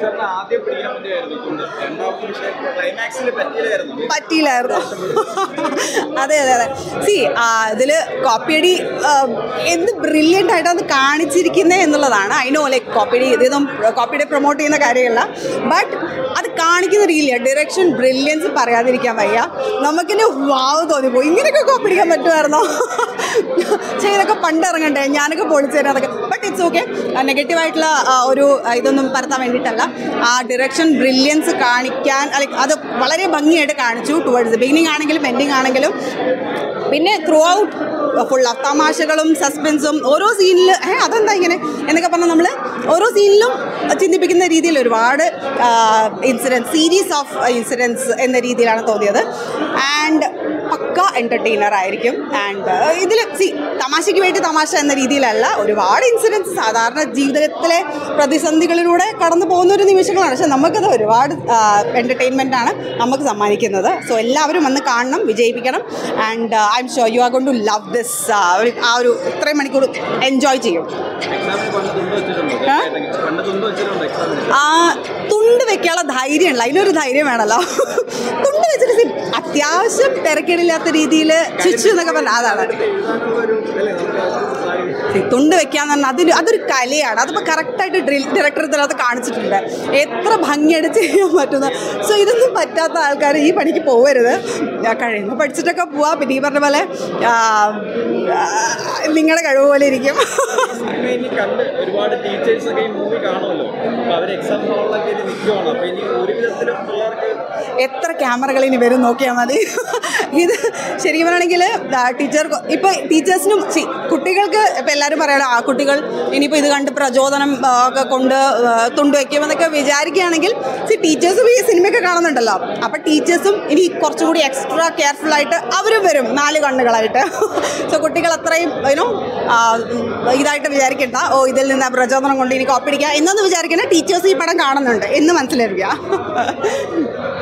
പറ്റിയില്ലായിരുന്നു. അതെ അതെ അതെ. സി ഇതിൽ കോപ്പിയടി എന്ത് ബ്രില്യൻ്റ് ആയിട്ട് അത് കാണിച്ചിരിക്കുന്നത് എന്നുള്ളതാണ്. ഐ നോ ലൈക്ക് കോപ്പിയടി ഇതൊന്നും കോപ്പിയടി പ്രൊമോട്ട് ചെയ്യുന്ന കാര്യമല്ല, ബട്ട് അത് കാണിക്കുന്ന രീതിയില്ല. ഡയറക്ഷൻ ബ്രില്യൻസ് പറയാതിരിക്കാൻ വയ്യ. നമുക്കിന്നെ വാവ് തോന്നിപ്പോയി, ഇങ്ങനെയൊക്കെ കോപ്പിടിക്കാൻ പറ്റുമായിരുന്നോ? ചെയ്തൊക്കെ പണ്ട് ഇറങ്ങണ്ടേ, ഞാനൊക്കെ പൊളിച്ചു തരാം അതൊക്കെ. But it's okay. നെഗറ്റീവായിട്ടുള്ള ഒരു ഇതൊന്നും പരത്താൻ വേണ്ടിയിട്ടല്ല. ആ ഡയറക്ഷൻ ബ്രില്യൻസ് കാണിക്കാൻ അത് വളരെ ഭംഗിയായിട്ട് കാണിച്ചു. ടുവേർഡ്സ് ബിഗിനിങ് ആണെങ്കിലും എൻഡിങ് ആണെങ്കിലും. പിന്നെ ത്രൂ ഔട്ട് ഫുൾ ഓഫ് തമാശകളും സസ്പെൻസും. ഓരോ സീനിൽ അതെന്താ ഇങ്ങനെ എന്നൊക്കെ പറഞ്ഞാൽ നമ്മൾ ഓരോ സീനിലും ചിന്തിപ്പിക്കുന്ന രീതിയിൽ ഒരുപാട് ഇൻസിഡൻസ്, സീരീസ് ഓഫ് ഇൻസിഡൻസ് എന്ന രീതിയിലാണ് തോന്നിയത്. ആൻഡ് പക്ക എൻ്റർടൈനർ ആയിരിക്കും. ആൻഡ് ഇതിൽ തമാശയ്ക്ക് വേണ്ടി തമാശ എന്ന രീതിയിലല്ല, ഒരുപാട് ഇൻസിഡൻസ് സാധാരണ ജീവിതത്തിലെ പ്രതിസന്ധികളിലൂടെ കടന്നു പോകുന്ന ഒരു നിമിഷങ്ങളാണ്. പക്ഷെ നമുക്കത് ഒരുപാട് എൻ്റർടൈൻമെൻ്റ് ആണ് നമുക്ക് സമ്മാനിക്കുന്നത്. സോ എല്ലാവരും വന്ന് കാണണം, വിജയിപ്പിക്കണം. And I'm sure you are going to love this. ആ ഒരു ഇത്രയും മണിക്കൂർ എൻജോയ് ചെയ്യും. തുണ്ട് വെക്കാനുള്ള ധൈര്യമുള്ള, അതിനൊരു ധൈര്യം വേണമല്ലോ. തുണ്ട് വെച്ചിട്ട് അത്യാവശ്യം തിരക്കേടില്ലാത്ത രീതിയിൽ ചുച്ചു എന്നൊക്കെ പറഞ്ഞാൽ അതാണ് തുണ്ട് വെക്കാന്ന് പറഞ്ഞാൽ. അതൊരു കലയാണ്. അതിപ്പോൾ കറക്റ്റായിട്ട് ഡയറക്ടർ ഇതിനകത്ത് കാണിച്ചിട്ടുണ്ട് എത്ര ഭംഗിയായിട്ട് ചെയ്യാൻ പറ്റുന്ന. സോ ഇതൊന്നും പറ്റാത്ത ആൾക്കാർ ഈ പണിക്ക് പോകരുത്. കഴിയുമ്പോൾ പഠിച്ചിട്ടൊക്കെ പോവാം. പിന്നെ ഈ പറഞ്ഞ പോലെ നിങ്ങളുടെ കഴിവ് പോലെ ഇരിക്കും. ഒരുപാട് ടീച്ചേഴ്സൊക്കെ ഈ മൂവി കാണുമല്ലോ, അവർ എക്സാം ഹാളിലൊക്കെ നിൽക്കുവാണ്. അപ്പോൾ ഇനി ഒരു വിധത്തിലും പിള്ളേർക്ക് എത്ര ക്യാമറകൾ ഇനി വരും നോക്കിയാൽ മതി. ഇത് ശരിക്കും പറയുകയാണെങ്കിൽ ഇപ്പോൾ ടീച്ചേഴ്സിനും കുട്ടികൾക്ക് ഇപ്പോൾ എല്ലാവരും പറയണം ആ കുട്ടികൾ ഇനിയിപ്പോൾ ഇത് കണ്ട് പ്രചോദനം ഒക്കെ കൊണ്ട് തുണ്ട് വയ്ക്കുമെന്നൊക്കെ വിചാരിക്കുകയാണെങ്കിൽ ടീച്ചേഴ്സും ഈ സിനിമയൊക്കെ കാണുന്നുണ്ടല്ലോ. അപ്പോൾ ടീച്ചേഴ്സും ഇനി കുറച്ചുകൂടി എക്സ്ട്രാ കെയർഫുള്ളായിട്ട് അവരും വരും 4 കണ്ണുകളായിട്ട്. സോ കുട്ടികൾ അത്രയും ഇതായിട്ട് വിചാരിക്കണ്ട, ഓ ഇതിൽ നിന്ന് പ്രചോദനം കൊണ്ട് ഇനി കോപ്പിടിക്കുക എന്നൊന്ന് വിചാരിക്കണേ. ടീച്ചേഴ്സ് ഈ പടം കാണുന്നുണ്ട് എന്ന് മനസ്സിലാക്കുക.